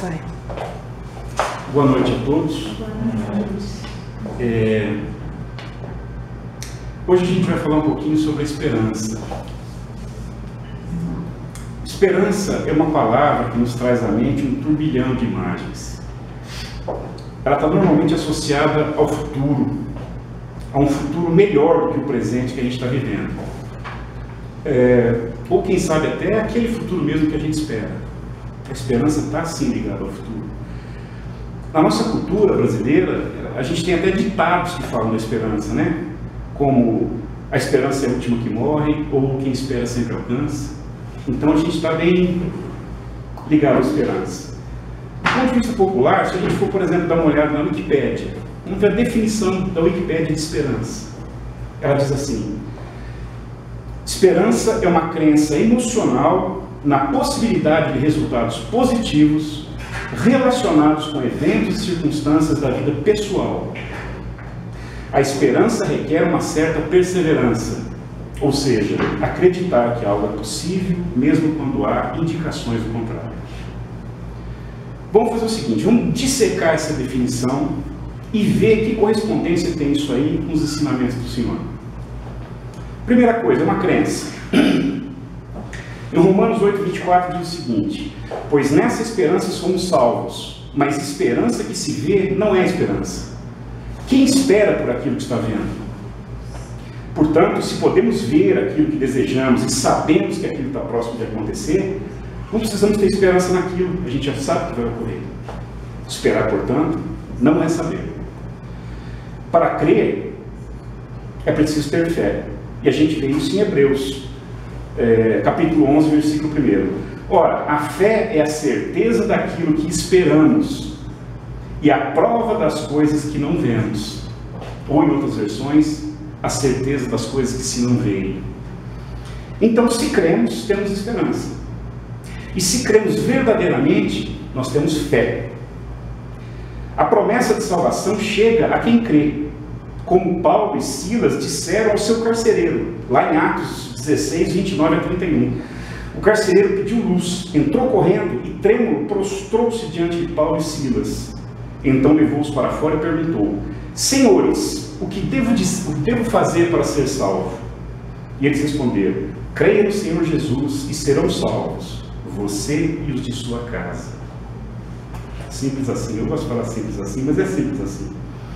Pai. Boa noite a todos. Boa noite. Hoje a gente vai falar um pouquinho sobre a esperança. Esperança é uma palavra que nos traz à mente um turbilhão de imagens. Ela está normalmente associada ao futuro, a um futuro melhor do que o presente que a gente está vivendo. Ou quem sabe até aquele futuro mesmo que a gente espera. A esperança está sim ligada ao futuro. Na nossa cultura brasileira, a gente tem até ditados que falam da esperança, né? Como a esperança é a última que morre, ou quem espera sempre alcança. Então a gente está bem ligado à esperança. Do ponto de vista popular, se a gente for, por exemplo, dar uma olhada na Wikipédia, vamos ver a definição da Wikipédia de esperança. Ela diz assim: esperança é uma crença emocional na possibilidade de resultados positivos relacionados com eventos e circunstâncias da vida pessoal. A esperança requer uma certa perseverança, ou seja, acreditar que algo é possível, mesmo quando há indicações do contrário. Vamos fazer o seguinte, vamos dissecar essa definição e ver que correspondência tem isso aí com os ensinamentos do Senhor. Primeira coisa, é uma crença. Em Romanos 8:24 diz o seguinte: pois nessa esperança somos salvos, mas esperança que se vê não é esperança. Quem espera por aquilo que está vendo? Portanto, se podemos ver aquilo que desejamos e sabemos que aquilo está próximo de acontecer, não precisamos ter esperança naquilo, a gente já sabe que vai ocorrer. Esperar, portanto, não é saber. Para crer, é preciso ter fé. E a gente vê isso em Hebreus, capítulo 11, versículo 1. Ora, a fé é a certeza daquilo que esperamos e a prova das coisas que não vemos. Ou, em outras versões, a certeza das coisas que se não veem. Então, se cremos, temos esperança. E se cremos verdadeiramente, nós temos fé. A promessa de salvação chega a quem crê, como Paulo e Silas disseram ao seu carcereiro, lá em Atos 16, 29 a 31. O carcereiro pediu luz, entrou correndo e trêmulo prostrou-se diante de Paulo e Silas. Então levou-os para fora e perguntou: senhores, o que devo fazer para ser salvo? E eles responderam: creia no Senhor Jesus e serão salvos, você e os de sua casa. Simples assim, eu gosto de falar simples assim, mas é simples assim.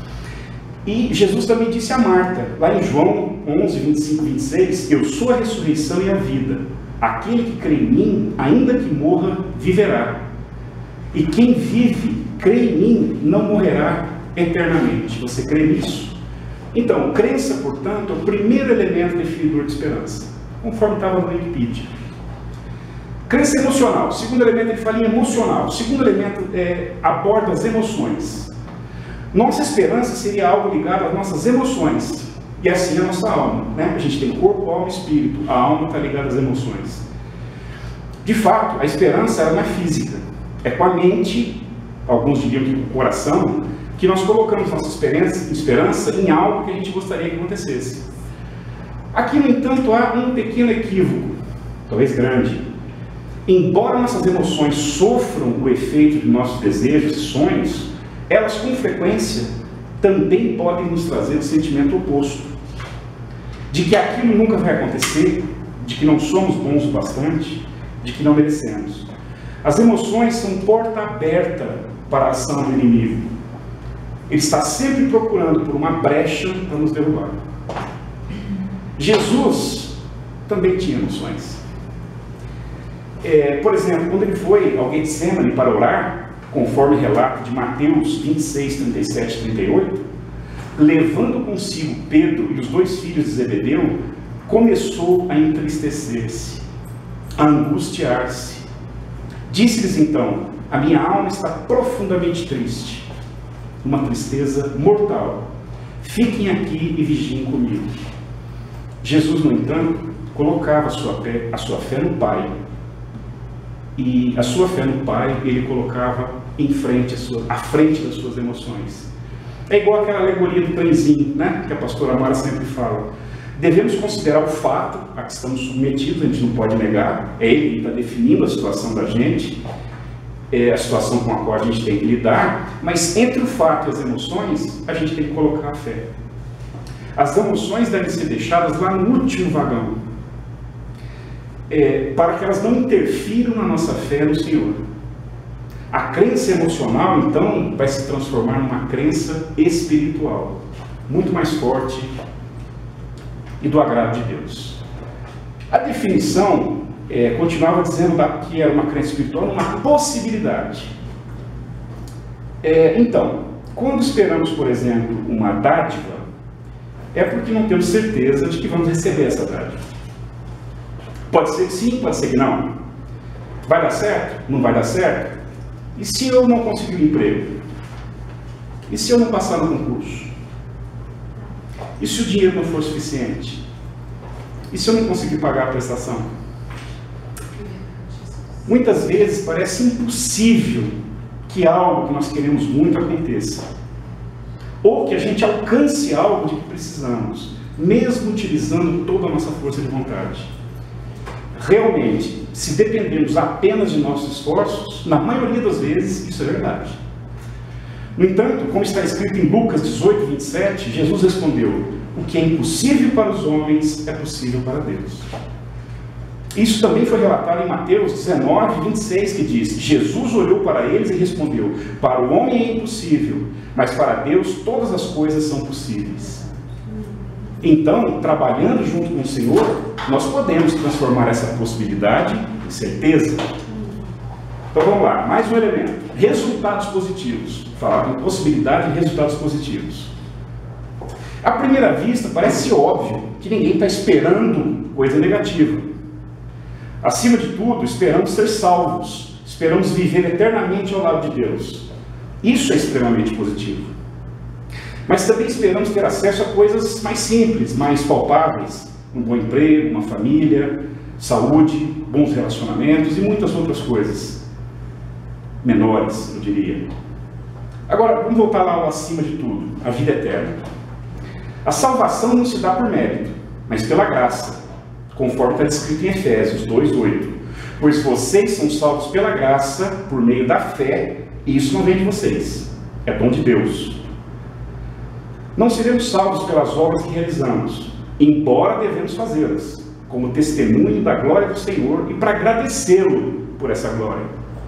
E Jesus também disse a Marta, lá em João 11, 25 e 26, eu sou a ressurreição e a vida. Aquele que crê em mim, ainda que morra, viverá. E quem vive, crê em mim, não morrerá eternamente. Você crê nisso? Então, crença, portanto, é o primeiro elemento definidor de esperança, conforme estava no Wikipedia. Crença emocional. O segundo elemento, ele fala em emocional. O segundo elemento aborda as emoções. Nossa esperança seria algo ligado às nossas emoções, e assim a nossa alma, né? A gente tem corpo, alma e espírito, a alma está ligada às emoções. De fato, a esperança ela não é física, é com a mente, alguns diriam que com o coração, que nós colocamos nossa esperança em algo que a gente gostaria que acontecesse. Aqui, no entanto, há um pequeno equívoco, talvez grande. Embora nossas emoções sofram o efeito de nossos desejos e sonhos, elas com frequência também podem nos trazer o sentimento oposto, de que aquilo nunca vai acontecer, de que não somos bons o bastante, de que não merecemos. As emoções são porta aberta para a ação do inimigo. Ele está sempre procurando por uma brecha para nos derrubar. Jesus também tinha emoções. Por exemplo, quando ele foi ao Getsemane para orar, conforme relato de Mateus 26, 37 e 38, levando consigo Pedro e os dois filhos de Zebedeu, começou a entristecer-se, a angustiar-se. Disse-lhes então: a minha alma está profundamente triste, uma tristeza mortal. Fiquem aqui e vigiem comigo. Jesus, no entanto, colocava a sua fé no Pai. E a sua fé no Pai, ele colocava à frente das suas emoções. É igual aquela alegoria do trenzinho, né? Que a pastora Mara sempre fala. Devemos considerar o fato a que estamos submetidos, a gente não pode negar, é ele que está definindo a situação da gente, a situação com a qual a gente tem que lidar, mas entre o fato e as emoções, a gente tem que colocar a fé. As emoções devem ser deixadas lá no último vagão, para que elas não interfiram na nossa fé no Senhor. A crença emocional, então, vai se transformar numa crença espiritual, muito mais forte e do agrado de Deus. A definição continuava dizendo que era uma crença espiritual, uma possibilidade. Então, quando esperamos, por exemplo, uma dádiva, é porque não temos certeza de que vamos receber essa dádiva. Pode ser que sim, pode ser que não. Vai dar certo? Não vai dar certo? E se eu não conseguir um emprego? E se eu não passar no concurso? E se o dinheiro não for suficiente? E se eu não conseguir pagar a prestação? Muitas vezes parece impossível que algo que nós queremos muito aconteça. Ou que a gente alcance algo de que precisamos, mesmo utilizando toda a nossa força de vontade. Realmente, se dependermos apenas de nossos esforços, na maioria das vezes isso é verdade. No entanto, como está escrito em Lucas 18, 27, Jesus respondeu: o que é impossível para os homens é possível para Deus. Isso também foi relatado em Mateus 19, 26, que diz: Jesus olhou para eles e respondeu: para o homem é impossível, mas para Deus todas as coisas são possíveis. Então, trabalhando junto com o Senhor, nós podemos transformar essa possibilidade em certeza. Então vamos lá, mais um elemento: resultados positivos. Falar em possibilidade e resultados positivos. À primeira vista, parece óbvio que ninguém está esperando coisa negativa. Acima de tudo, esperamos ser salvos, esperamos viver eternamente ao lado de Deus. Isso é extremamente positivo. Mas também esperamos ter acesso a coisas mais simples, mais palpáveis: um bom emprego, uma família, saúde, bons relacionamentos e muitas outras coisas menores, eu diria. Agora, vamos voltar lá ao acima de tudo, a vida eterna. A salvação não se dá por mérito, mas pela graça, conforme está descrito em Efésios 2:8. Pois vocês são salvos pela graça, por meio da fé, e isso não vem de vocês, é dom de Deus. Não seremos salvos pelas obras que realizamos, embora devemos fazê-las, como testemunho da glória do Senhor e para agradecê-lo por essa glória.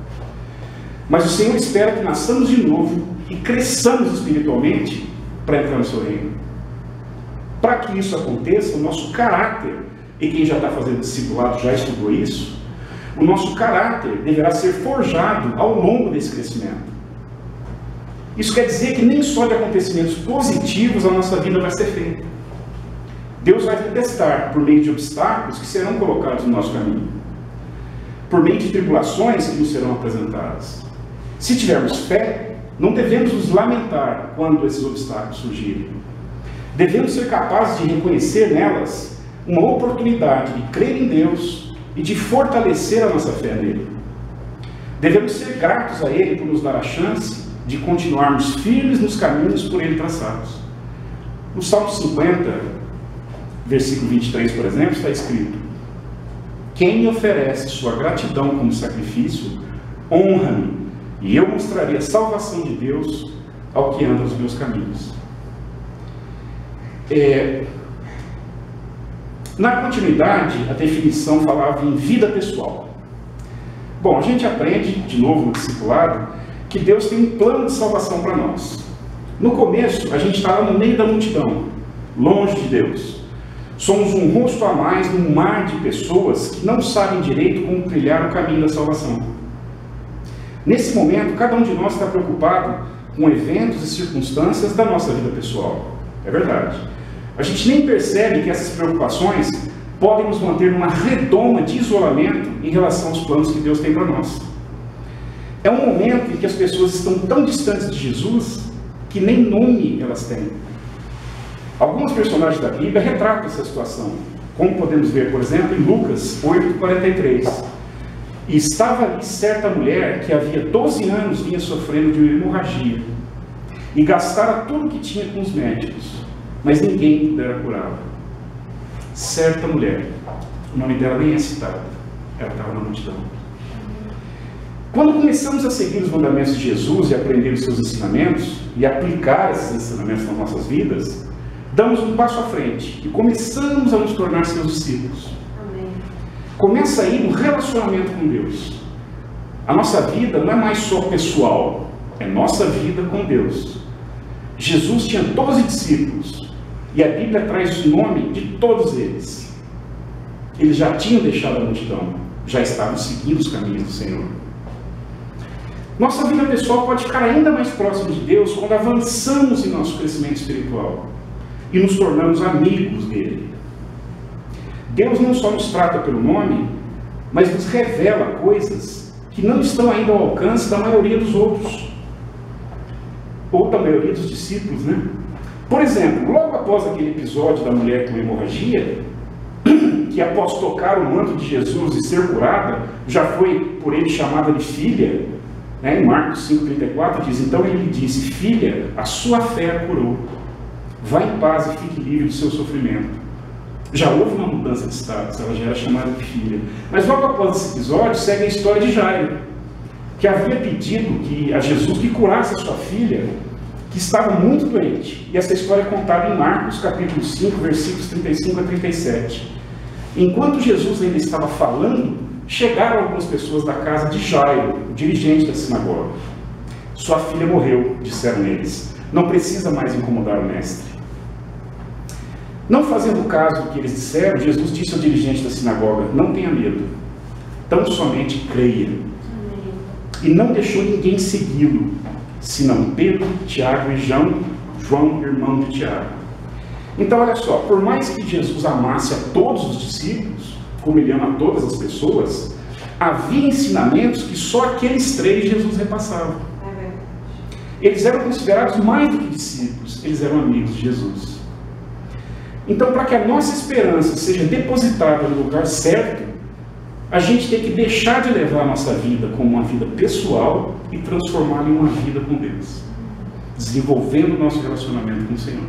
Mas o Senhor espera que nasçamos de novo e cresçamos espiritualmente para entrar no seu reino. Para que isso aconteça, o nosso caráter, e quem já está fazendo discipulado já estudou isso, o nosso caráter deverá ser forjado ao longo desse crescimento. Isso quer dizer que nem só de acontecimentos positivos a nossa vida vai ser feita. Deus vai nos testar por meio de obstáculos que serão colocados no nosso caminho, por meio de tribulações que nos serão apresentadas. Se tivermos fé, não devemos nos lamentar quando esses obstáculos surgirem. Devemos ser capazes de reconhecer nelas uma oportunidade de crer em Deus e de fortalecer a nossa fé nele. Devemos ser gratos a Ele por nos dar a chance de continuarmos firmes nos caminhos por Ele traçados. No Salmo 50, versículo 23, por exemplo, está escrito: quem me oferece sua gratidão como sacrifício, honra-me, e eu mostrarei a salvação de Deus ao que anda nos meus caminhos. Na continuidade, a definição falava em vida pessoal. Bom, a gente aprende, de novo no discipulado, que Deus tem um plano de salvação para nós. No começo, a gente está lá no meio da multidão, longe de Deus. Somos um rosto a mais num mar de pessoas que não sabem direito como trilhar o caminho da salvação. Nesse momento, cada um de nós está preocupado com eventos e circunstâncias da nossa vida pessoal. É verdade. A gente nem percebe que essas preocupações podem nos manter numa redoma de isolamento em relação aos planos que Deus tem para nós. É um momento em que as pessoas estão tão distantes de Jesus que nem nome elas têm. Alguns personagens da Bíblia retratam essa situação, como podemos ver, por exemplo, em Lucas 8:43. E estava ali certa mulher que havia 12 anos vinha sofrendo de uma hemorragia e gastara tudo que tinha com os médicos, mas ninguém pudera curá-la. Certa mulher, o nome dela nem é citado, ela estava na multidão. Quando começamos a seguir os mandamentos de Jesus e aprender os seus ensinamentos e aplicar esses ensinamentos nas nossas vidas, damos um passo à frente e começamos a nos tornar seus discípulos. Amém. Começa aí um relacionamento com Deus. A nossa vida não é mais só pessoal, é nossa vida com Deus. Jesus tinha 12 discípulos e a Bíblia traz o nome de todos eles. Eles já tinham deixado a multidão, já estavam seguindo os caminhos do Senhor. Nossa vida pessoal pode ficar ainda mais próxima de Deus quando avançamos em nosso crescimento espiritual e nos tornamos amigos dele. Deus não só nos trata pelo nome, mas nos revela coisas que não estão ainda ao alcance da maioria dos outros, ou da maioria dos discípulos, né? Por exemplo, logo após aquele episódio da mulher com hemorragia, que após tocar o manto de Jesus e ser curada, já foi por ele chamada de filha, né? Em Marcos 5,34 diz, então ele lhe disse, filha, a sua fé a curou, vá em paz e fique livre do seu sofrimento. Já houve uma mudança de status, ela já era chamada de filha. Mas logo após esse episódio, segue a história de Jairo, que havia pedido a Jesus que curasse a sua filha, que estava muito doente. E essa história é contada em Marcos, capítulo 5, versículos 35 a 37. Enquanto Jesus ainda estava falando, chegaram algumas pessoas da casa de Jairo, o dirigente da sinagoga. Sua filha morreu, disseram eles. Não precisa mais incomodar o mestre. Não fazendo caso do que eles disseram, Jesus disse ao dirigente da sinagoga, não tenha medo, tão somente creia. E não deixou ninguém segui-lo, senão Pedro, Tiago e João, irmão de Tiago. Então olha só, por mais que Jesus amasse a todos os discípulos, como ele ama a todas as pessoas, havia ensinamentos que só aqueles 3 Jesus repassava. Eles eram considerados mais do que discípulos, eles eram amigos de Jesus. Então, para que a nossa esperança seja depositada no lugar certo, a gente tem que deixar de levar a nossa vida como uma vida pessoal e transformá-la em uma vida com Deus, desenvolvendo o nosso relacionamento com o Senhor.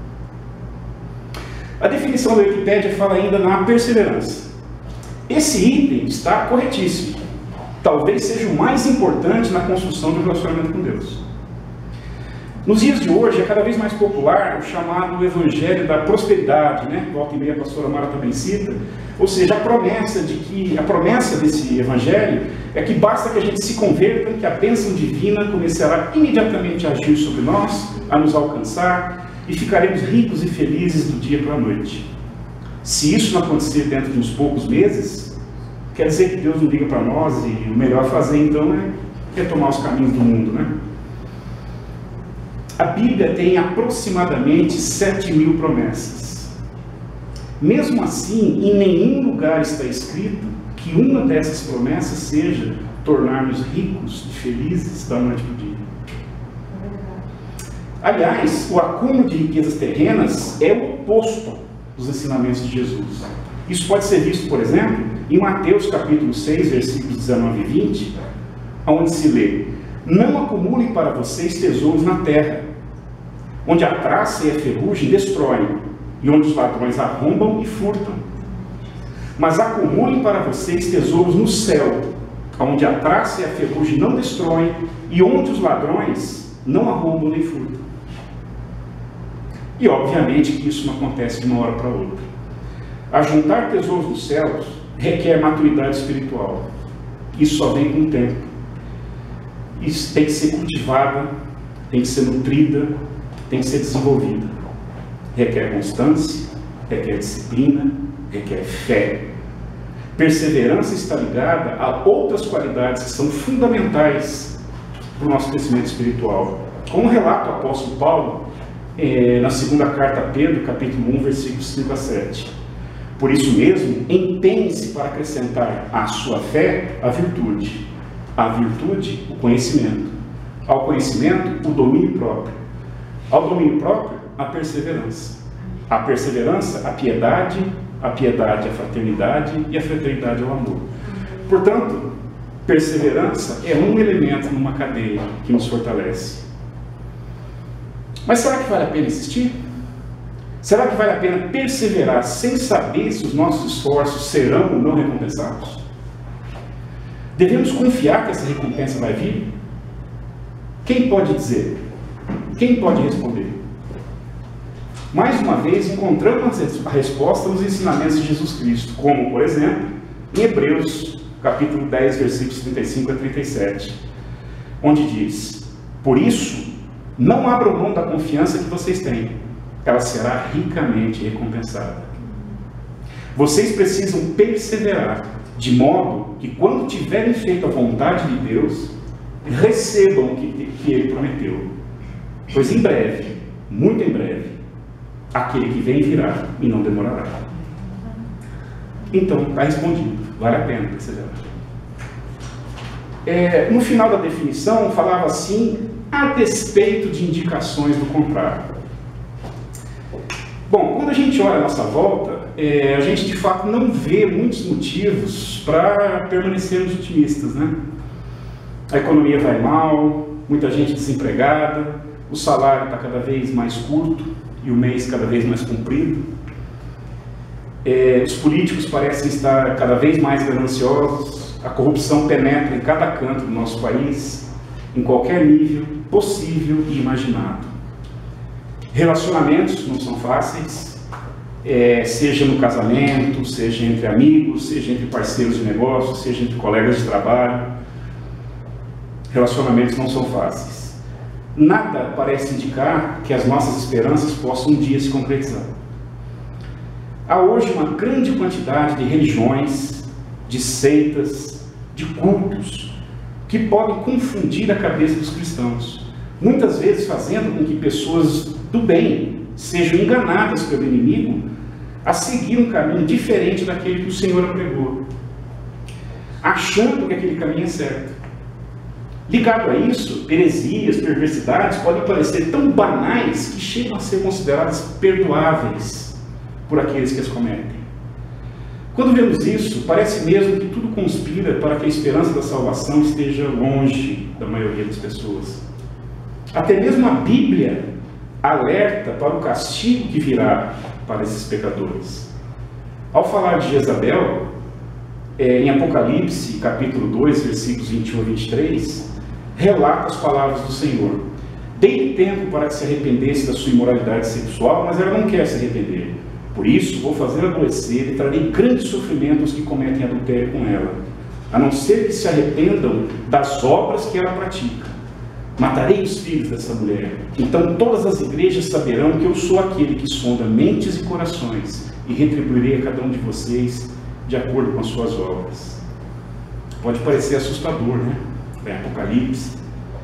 A definição da Wikipédia fala ainda na perseverança. Esse item está corretíssimo. Talvez seja o mais importante na construção do relacionamento com Deus. Nos dias de hoje é cada vez mais popular o chamado Evangelho da Prosperidade, né? Volta e meia a pastora Mara também cita. Ou seja, a promessa desse Evangelho é que basta que a gente se converta, que a bênção divina começará imediatamente a agir sobre nós, a nos alcançar, e ficaremos ricos e felizes do dia para a noite. Se isso não acontecer dentro de uns poucos meses, quer dizer que Deus não liga para nós e o melhor a fazer então é retomar os caminhos do mundo, né? A Bíblia tem aproximadamente 7.000 promessas. Mesmo assim, em nenhum lugar está escrito que uma dessas promessas seja tornar-nos ricos e felizes da noite para o dia. Aliás, o acúmulo de riquezas terrenas é o oposto dos ensinamentos de Jesus. Isso pode ser visto, por exemplo, em Mateus capítulo 6, versículos 19 e 20, onde se lê: não acumulem para vocês tesouros na terra, onde a traça e a ferrugem destroem, e onde os ladrões arrombam e furtam. Mas acumulem para vocês tesouros no céu, onde a traça e a ferrugem não destroem, e onde os ladrões não arrombam nem furtam. E obviamente que isso não acontece de uma hora para outra. Ajuntar tesouros nos céus requer maturidade espiritual. Isso só vem com o tempo. Isso tem que ser cultivada, tem que ser nutrida, tem que ser desenvolvida. Requer constância, requer disciplina, requer fé. Perseverança está ligada a outras qualidades que são fundamentais para o nosso crescimento espiritual. Como relata o apóstolo Paulo na segunda carta a Pedro, capítulo 1, versículos 5 a 7. Por isso mesmo, empenhe-se para acrescentar à sua fé a virtude. À virtude, o conhecimento. Ao conhecimento, o domínio próprio. Ao domínio próprio, a perseverança. A perseverança, a piedade, a fraternidade e a fraternidade ao amor. Portanto, perseverança é um elemento numa cadeia que nos fortalece. Mas será que vale a pena insistir? Será que vale a pena perseverar sem saber se os nossos esforços serão ou não recompensados? Devemos confiar que essa recompensa vai vir? Quem pode dizer? Quem pode responder? Mais uma vez, encontramos a resposta nos ensinamentos de Jesus Cristo, como, por exemplo, em Hebreus, capítulo 10, versículos 35 a 37, onde diz: por isso, não abram mão da confiança que vocês têm, ela será ricamente recompensada. Vocês precisam perseverar, de modo que, quando tiverem feito a vontade de Deus, recebam o que Ele prometeu. Pois em breve, muito em breve, aquele que vem virá e não demorará. Então, está respondido. Vale a pena perseverar. No final da definição, falava assim, a despeito de indicações do contrário. Bom, quando a gente olha à nossa volta, a gente de fato não vê muitos motivos para permanecermos otimistas, né? A economia vai mal, muita gente desempregada, o salário está cada vez mais curto e o mês cada vez mais comprido. Os políticos parecem estar cada vez mais gananciosos, a corrupção penetra em cada canto do nosso país, em qualquer nível possível e imaginado. Relacionamentos não são fáceis, seja no casamento, seja entre amigos, seja entre parceiros de negócio, seja entre colegas de trabalho. Relacionamentos não são fáceis. Nada parece indicar que as nossas esperanças possam um dia se concretizar. Há hoje uma grande quantidade de religiões, de seitas, de cultos, que podem confundir a cabeça dos cristãos, muitas vezes fazendo com que pessoas do bem sejam enganadas pelo inimigo a seguir um caminho diferente daquele que o Senhor pregou, achando que aquele caminho é certo. Ligado a isso, heresias, perversidades podem parecer tão banais que chegam a ser consideradas perdoáveis por aqueles que as cometem. Quando vemos isso, parece mesmo que tudo conspira para que a esperança da salvação esteja longe da maioria das pessoas. Até mesmo a Bíblia alerta para o castigo que virá para esses pecadores. Ao falar de Jezabel, em Apocalipse, capítulo 2, versículos 21 a 23, relata as palavras do Senhor. Dei tempo para que se arrependesse da sua imoralidade sexual, mas ela não quer se arrepender. Por isso, vou fazer adoecer e trarei grande sofrimento aos que cometem adultério com ela, a não ser que se arrependam das obras que ela pratica. Matarei os filhos dessa mulher. Então todas as igrejas saberão que eu sou aquele que sonda mentes e corações, e retribuirei a cada um de vocês de acordo com as suas obras. Pode parecer assustador, né? Apocalipse.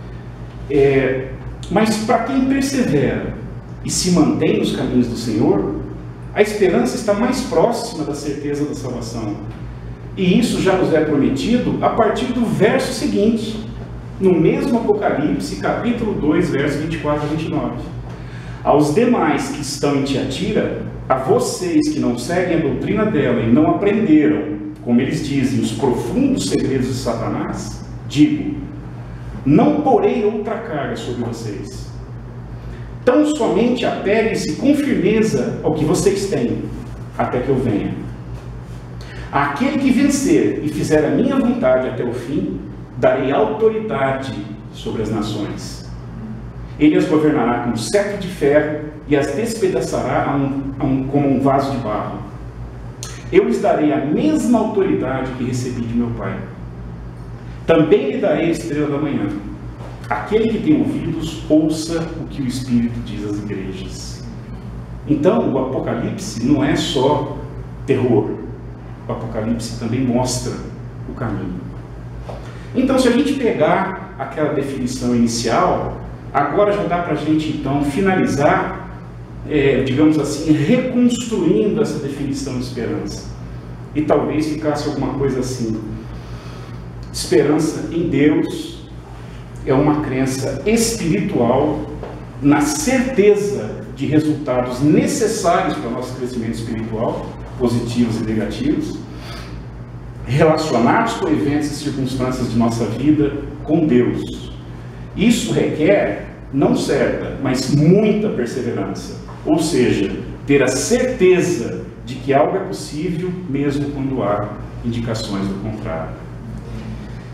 Mas para quem persevera e se mantém nos caminhos do Senhor, a esperança está mais próxima da certeza da salvação. E isso já nos é prometido a partir do verso seguinte, no mesmo Apocalipse, capítulo 2, versos 24 a 29. Aos demais que estão em Tiatira, a vocês que não seguem a doutrina dela e não aprenderam, como eles dizem, os profundos segredos de Satanás, digo, não porei outra carga sobre vocês. Tão somente apeguem-se com firmeza ao que vocês têm, até que eu venha. Àquele que vencer e fizer a minha vontade até o fim, darei autoridade sobre as nações. Ele as governará com um cetro de ferro e as despedaçará como um vaso de barro. Eu lhes darei a mesma autoridade que recebi de meu Pai. Também lhe darei a estrela da manhã. Aquele que tem ouvidos, ouça o que o Espírito diz às igrejas. Então, o Apocalipse não é só terror. O Apocalipse também mostra o caminho. Então, se a gente pegar aquela definição inicial, agora já dá para a gente, então, finalizar, digamos assim, reconstruindo essa definição de esperança. E talvez ficasse alguma coisa assim. Esperança em Deus é uma crença espiritual na certeza de resultados necessários para o nosso crescimento espiritual, positivos e negativos, relacionados com eventos e circunstâncias de nossa vida com Deus. Isso requer, não certa, mas muita perseverança, ou seja, ter a certeza de que algo é possível mesmo quando há indicações do contrário.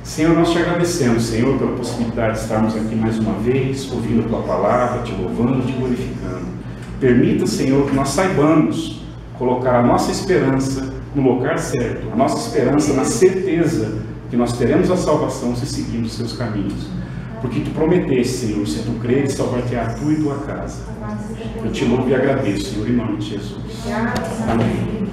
Senhor, nós te agradecemos, Senhor, pela possibilidade de estarmos aqui mais uma vez, ouvindo a tua palavra, te louvando, te glorificando. Permita, Senhor, que nós saibamos colocar a nossa esperança no lugar certo, a nossa esperança na certeza que nós teremos a salvação se seguirmos os seus caminhos. Porque tu prometeste, Senhor, se tu creres, salvar-te-á tu e tua casa. Eu te louvo e agradeço, Senhor, em nome de Jesus. Amém.